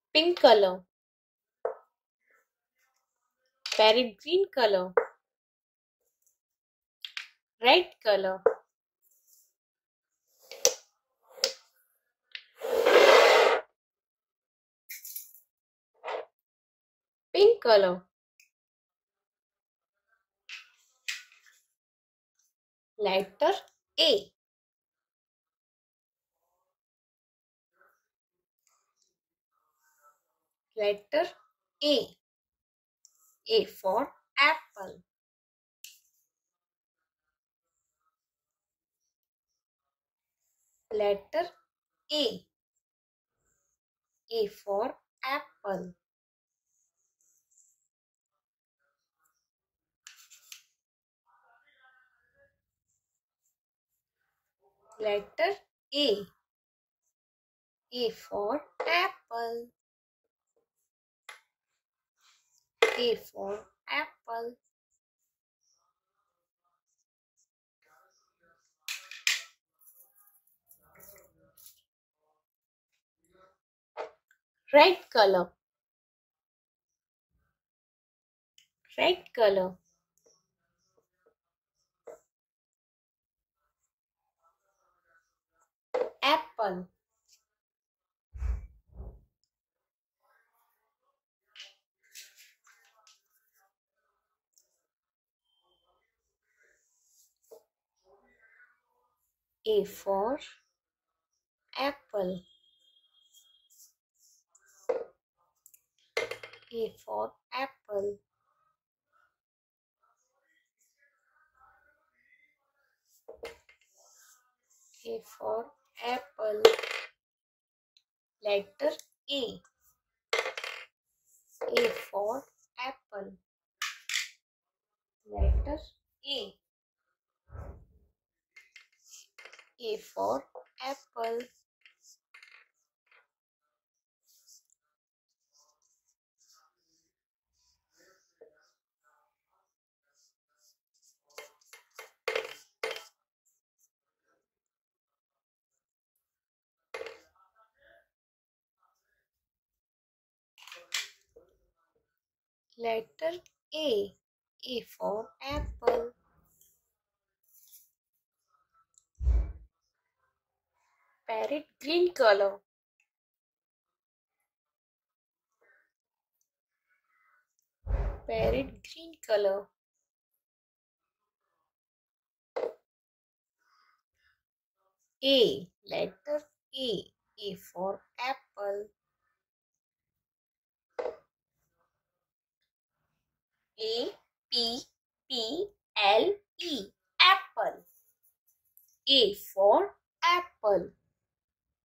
pink color, parrot green color, red color, pink color, letter A, letter A for apple, letter A for apple, letter A for apple, A for apple, red color, red color, apple, A for apple, A for apple, A for apple, letter A for apple, letter A for apple, letter A for apple, parrot green color, parrot green color, A, letter A for apple, A-P-P-L-E, apple, A for